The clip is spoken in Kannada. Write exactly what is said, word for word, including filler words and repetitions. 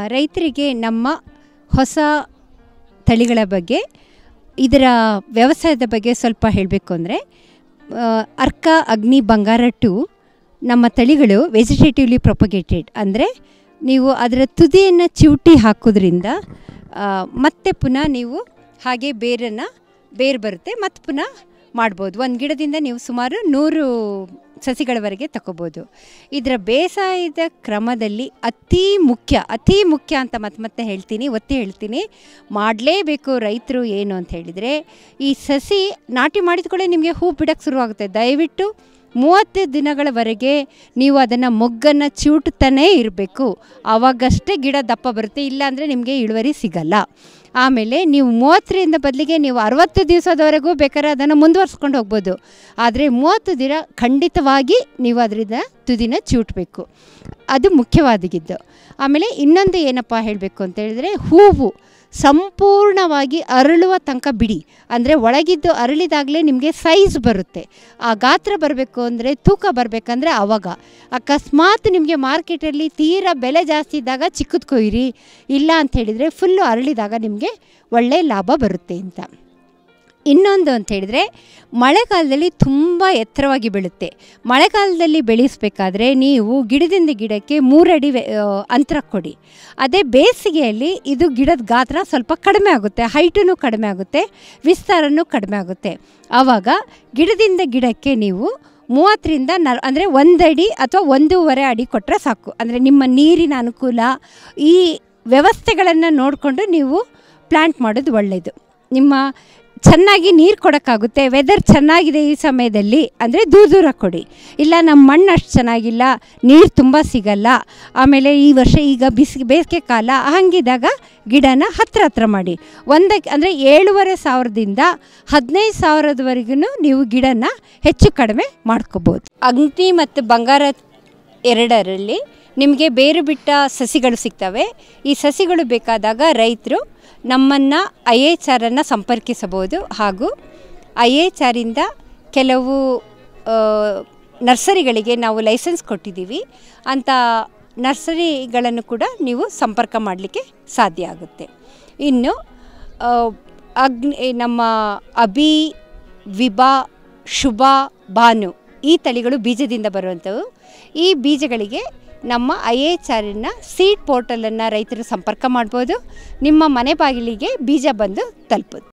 ರೈತರಿಗೆ ನಮ್ಮ ಹೊಸ ತಳಿಗಳ ಬಗ್ಗೆ ಇದರ ವ್ಯವಸಾಯದ ಬಗ್ಗೆ ಸ್ವಲ್ಪ ಹೇಳಬೇಕು ಅಂದರೆ ಅರ್ಕ ಅಗ್ನಿ ಬಂಗಾರ ಟು ನಮ್ಮ ತಳಿಗಳು ವೆಜಿಟೇಟಿವ್ಲಿ ಪ್ರೊಪಗೇಟೆಡ್ ಅಂದರೆ ನೀವು ಅದರ ತುದಿಯನ್ನು ಚಿವುಟಿ ಹಾಕೋದ್ರಿಂದ ಮತ್ತೆ ಪುನಃ ನೀವು ಹಾಗೆ ಬೇರನ್ನು ಬೇರು ಬರುತ್ತೆ ಮತ್ತು ಪುನಃ ಮಾಡ್ಬೋದು. ಒಂದು ಗಿಡದಿಂದ ನೀವು ಸುಮಾರು ನೂರು ಸಸಿಗಳವರೆಗೆ ತಗೋಬೋದು. ಇದರ ಬೇಸಾಯದ ಕ್ರಮದಲ್ಲಿ ಅತಿ ಮುಖ್ಯ ಅತಿ ಮುಖ್ಯ ಅಂತ ಮತ್ತೆ ಮತ್ತೆ ಹೇಳ್ತೀನಿ ಒತ್ತಿ ಹೇಳ್ತೀನಿ ಮಾಡಲೇಬೇಕು ರೈತರು ಏನು ಅಂತ ಹೇಳಿದರೆ, ಈ ಸಸಿ ನಾಟಿ ಮಾಡಿದ ಕೂಡ ನಿಮಗೆ ಹೂ ಬಿಡೋಕ್ಕೆ ಶುರುವಾಗುತ್ತೆ. ದಯವಿಟ್ಟು ಮೂವತ್ತು ದಿನಗಳವರೆಗೆ ನೀವು ಅದನ್ನು ಮೊಗ್ಗನ್ನು ಚಿವುಟ್ತಾನೇ ಇರಬೇಕು. ಆವಾಗಷ್ಟೇ ಗಿಡ ದಪ್ಪ ಬರುತ್ತೆ, ಇಲ್ಲಾಂದರೆ ನಿಮಗೆ ಇಳುವರಿ ಸಿಗಲ್ಲ. ಆಮೇಲೆ ನೀವು ಮೂವತ್ತರಿಂದ ಬದಲಿಗೆ ನೀವು ಅರವತ್ತು ದಿವಸದವರೆಗೂ ಬೇಕಾದ್ರೆ ಅದನ್ನು ಮುಂದುವರ್ಸ್ಕೊಂಡು ಹೋಗ್ಬೋದು. ಆದರೆ ಮೂವತ್ತು ದಿನ ಖಂಡಿತವಾಗಿ ನೀವು ಅದರಿಂದ ತುದಿನ ಚಿವುಟಬೇಕು, ಅದು ಮುಖ್ಯವಾದಗಿದ್ದು. ಆಮೇಲೆ ಇನ್ನೊಂದು ಏನಪ್ಪ ಹೇಳಬೇಕು ಅಂತ ಹೇಳಿದರೆ, ಹೂವು ಸಂಪೂರ್ಣವಾಗಿ ಅರಳುವ ತನಕ ಬಿಡಿ. ಅಂದರೆ ಒಳಗಿದ್ದು ಅರಳಿದಾಗಲೇ ನಿಮಗೆ ಸೈಜ್ ಬರುತ್ತೆ. ಆ ಗಾತ್ರ ಬರಬೇಕು ಅಂದರೆ, ತೂಕ ಬರಬೇಕಂದ್ರೆ ಆವಾಗ. ಅಕಸ್ಮಾತ್ ನಿಮಗೆ ಮಾರ್ಕೆಟಲ್ಲಿ ತೀರಾ ಬೆಲೆ ಜಾಸ್ತಿ ಇದ್ದಾಗ ಚಿಕ್ಕದು ಕೊಯ್ಯಿರಿ, ಇಲ್ಲ ಅಂತ ಹೇಳಿದರೆ ಫುಲ್ಲು ಅರಳಿದಾಗ ನಿಮಗೆ ಒಳ್ಳೆಯ ಲಾಭ ಬರುತ್ತೆ ಅಂತ. ಇನ್ನೊಂದು ಅಂತ ಹೇಳಿದರೆ, ಮಳೆಗಾಲದಲ್ಲಿ ತುಂಬ ಎತ್ತರವಾಗಿ ಬೆಳುತ್ತೆ. ಮಳೆಗಾಲದಲ್ಲಿ ಬೆಳೆಸಬೇಕಾದ್ರೆ ನೀವು ಗಿಡದಿಂದ ಗಿಡಕ್ಕೆ ಮೂರಡಿ ಅಂತರ ಕೊಡಿ. ಅದೇ ಬೇಸಿಗೆಯಲ್ಲಿ ಇದು ಗಿಡದ ಗಾತ್ರ ಸ್ವಲ್ಪ ಕಡಿಮೆ ಆಗುತ್ತೆ, ಹೈಟೂ ಕಡಿಮೆ ಆಗುತ್ತೆ, ವಿಸ್ತಾರನೂ ಕಡಿಮೆ ಆಗುತ್ತೆ. ಆವಾಗ ಗಿಡದಿಂದ ಗಿಡಕ್ಕೆ ನೀವು ಮೂವತ್ತರಿಂದ ನಲ್ ಅಂದರೆ ಒಂದಡಿ ಅಥವಾ ಒಂದೂವರೆ ಅಡಿ ಕೊಟ್ಟರೆ ಸಾಕು. ಅಂದರೆ ನಿಮ್ಮ ನೀರಿನ ಅನುಕೂಲ ಈ ವ್ಯವಸ್ಥೆಗಳನ್ನು ನೋಡಿಕೊಂಡು ನೀವು ಪ್ಲ್ಯಾಂಟ್ ಮಾಡೋದು ಒಳ್ಳೆಯದು. ನಿಮ್ಮ ಚೆನ್ನಾಗಿ ನೀರು ಕೊಡೋಕ್ಕಾಗುತ್ತೆ, ವೆದರ್ ಚೆನ್ನಾಗಿದೆ ಈ ಸಮಯದಲ್ಲಿ ಅಂದರೆ ದೂರ ದೂರ ಕೊಡಿ. ಇಲ್ಲ ನಮ್ಮ ಮಣ್ಣು ಅಷ್ಟು ಚೆನ್ನಾಗಿಲ್ಲ, ನೀರು ತುಂಬ ಸಿಗಲ್ಲ, ಆಮೇಲೆ ಈ ವರ್ಷ ಈಗ ಬಿಸಿ ಬೇಸಿಗೆ ಕಾಲ, ಹಾಗಿದ್ದಾಗ ಗಿಡನ ಹತ್ರ ಹತ್ರ ಮಾಡಿ. ಒಂದಕ್ಕೆ ಅಂದರೆ ಏಳುವರೆ ಸಾವಿರದಿಂದ ಹದಿನೈದು ಸಾವಿರದವರೆಗೂ ನೀವು ಗಿಡನ ಹೆಚ್ಚು ಕಡಿಮೆ ಮಾಡ್ಕೋಬೋದು. ಅಗ್ನಿ ಮತ್ತು ಬಂಗಾರ ಎರಡರಲ್ಲಿ ನಿಮಗೆ ಬೇರು ಬಿಟ್ಟ ಸಸಿಗಳು ಸಿಗ್ತವೆ. ಈ ಸಸಿಗಳು ಬೇಕಾದಾಗ ರೈತರು ನಮ್ಮನ್ನು ಐ ಎಚ್ ಆರನ್ನು ಸಂಪರ್ಕಿಸಬಹುದು. ಹಾಗೂ ಐ ಎಚ್ ಆರಿಂದ ಕೆಲವು ನರ್ಸರಿಗಳಿಗೆ ನಾವು ಲೈಸೆನ್ಸ್ ಕೊಟ್ಟಿದ್ದೀವಿ. ಅಂಥ ನರ್ಸರಿಗಳನ್ನು ಕೂಡ ನೀವು ಸಂಪರ್ಕ ಮಾಡಲಿಕ್ಕೆ ಸಾಧ್ಯ ಆಗುತ್ತೆ. ಇನ್ನು ಅಗ್ನಿ ನಮ್ಮ ಅಭಿ, ವಿಭಾ, ಶುಭ, ಭಾನು ಈ ತಳಿಗಳು ಬೀಜದಿಂದ ಬರುವಂಥವು. ಈ ಬೀಜಗಳಿಗೆ ನಮ್ಮ ಐ ಎಚ್ ಆರಿನ ಸೀಡ್ ಪೋರ್ಟಲನ್ನು ರೈತರು ಸಂಪರ್ಕ ಮಾಡ್ಬೋದು. ನಿಮ್ಮ ಮನೆ ಬಾಗಿಲಿಗೆ ಬೀಜ ಬಂದು ತಲುಪುತ್ತೆ.